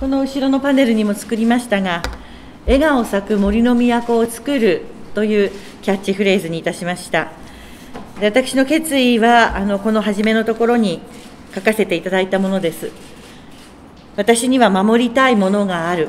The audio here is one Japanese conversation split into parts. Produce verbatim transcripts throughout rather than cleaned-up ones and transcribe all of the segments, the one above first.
この後ろのパネルにも作りましたが、笑顔咲く森の都を作るというキャッチフレーズにいたしました。で、私の決意は、あのこの初めのところに書かせていただいたものです。私には守りたいものがある。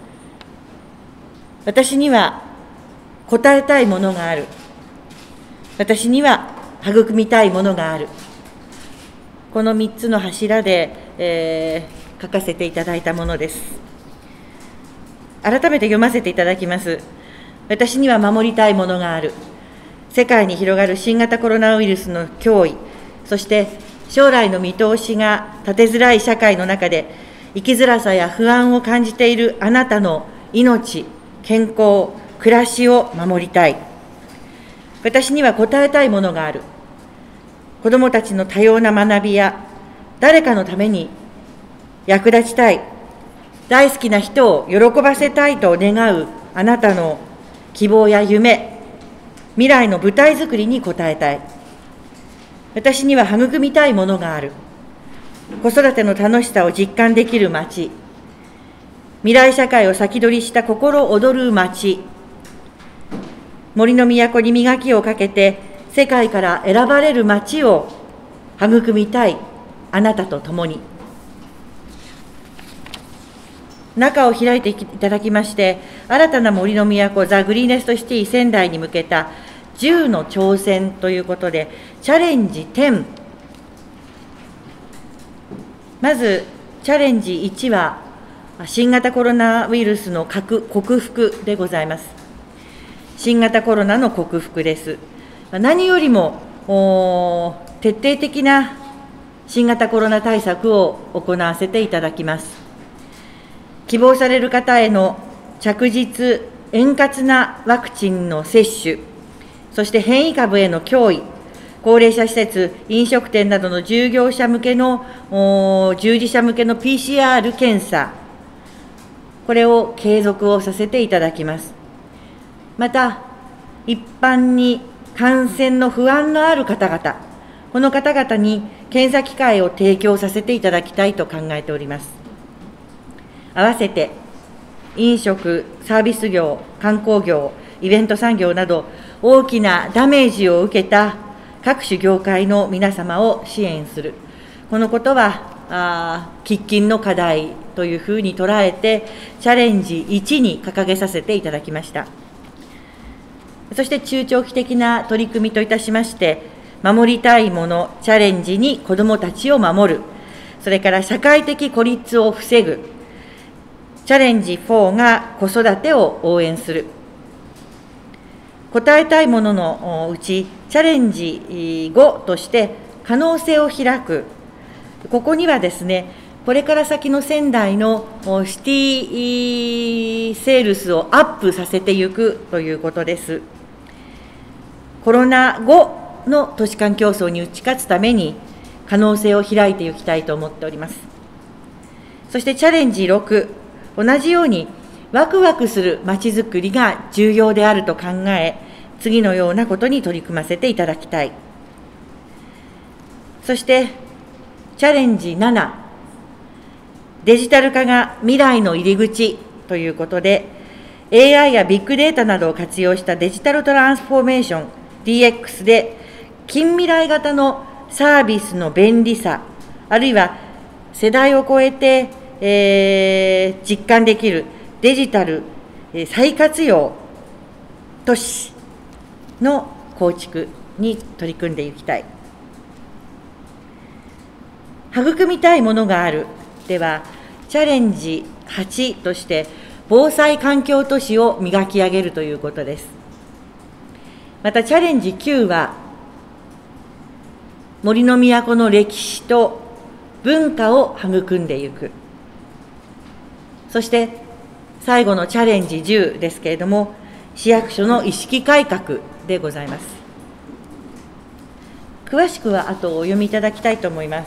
私には応えたいものがある。私には育みたいものがある。このみっつの柱で、えー、書かせていただいたものです。改めて読ませていただきます。私には守りたいものがある。世界に広がる新型コロナウイルスの脅威、そして将来の見通しが立てづらい社会の中で、生きづらさや不安を感じているあなたの命、健康、暮らしを守りたい。私には応えたいものがある。子どもたちの多様な学びや、誰かのために役立ちたい、大好きな人を喜ばせたいと願うあなたの希望や夢、未来の舞台づくりに応えたい。私には育みたいものがある。子育ての楽しさを実感できる街、未来社会を先取りした心躍る街、森の都に磨きをかけて、世界から選ばれる街を育みたい、あなたと共に。中を開いていただきまして、新たな森の都、ザ・グリーネストシティ仙台に向けたじゅうの挑戦ということで、チャレンジじゅう。まず、チャレンジいちは、新型コロナウイルスの克服でございます。新型コロナの克服です。何よりも徹底的な新型コロナ対策を行わせていただきます。希望される方への着実、円滑なワクチンの接種、そして変異株への脅威、高齢者施設、飲食店などの従業者向けの、従事者向けの ピーシーアール 検査、これを継続をさせていただきます。また、一般に感染の不安のある方々、この方々に検査機会を提供させていただきたいと考えております。合わせて、飲食、サービス業、観光業、イベント産業など、大きなダメージを受けた各種業界の皆様を支援する。このことは、あ喫緊の課題というふうに捉えて、チャレンジいちに掲げさせていただきました。そして中長期的な取り組みといたしまして、守りたいもの、チャレンジに子どもたちを守る、それから社会的孤立を防ぐ、チャレンジよんが子育てを応援する。答えたいもののうち、チャレンジごとして可能性を開く。ここにはですね、これから先の仙台のシティセールスをアップさせていくということです。コロナ後の都市間競争に打ち勝つために、可能性を開いていきたいと思っております。そしてチャレンジろく、同じようにワクワクするまちづくりが重要であると考え、次のようなことに取り組ませていただきたい。そしてチャレンジなな、デジタル化が未来の入り口ということで、エーアイ やビッグデータなどを活用したデジタルトランスフォーメーション、ディーエックス で、近未来型のサービスの便利さ、あるいは世代を超えて、えー、実感できるデジタル再活用都市の構築に取り組んでいきたい。育みたいものがあるでは、チャレンジはちとして、防災環境都市を磨き上げるということです。また、チャレンジきゅうは、森の都の歴史と文化を育んでいく。そして、最後のチャレンジじゅうですけれども、市役所の意識改革でございます。詳しくは後お読みいただきたいと思います。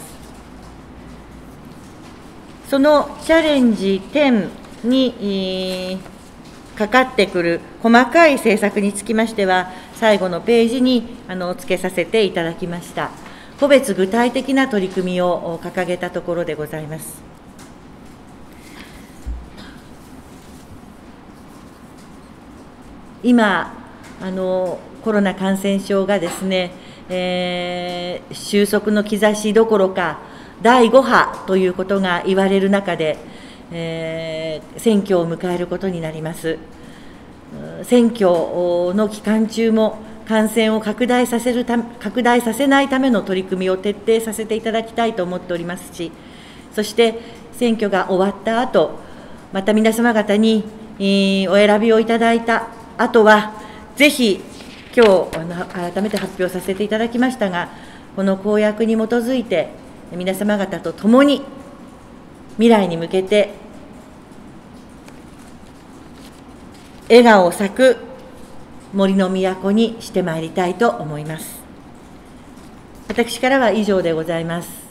そのチャレンジじゅうにかかってくる細かい政策につきましては、最後のページにあの付けさせていただきました。個別具体的な取り組みを掲げたところでございます。 今あの、コロナ感染症がですね、えー、収束の兆しどころか、だいご波ということが言われる中で、えー、選挙を迎えることになります。選挙の期間中も、感染を拡大させるた拡大させないための取り組みを徹底させていただきたいと思っておりますし、そして選挙が終わった後、また皆様方にお選びをいただいた後は、ぜひ、今日改めて発表させていただきましたが、この公約に基づいて、皆様方と共に未来に向けて、笑顔を咲く森の都にしてまいりたいと思います。私からは以上でございます。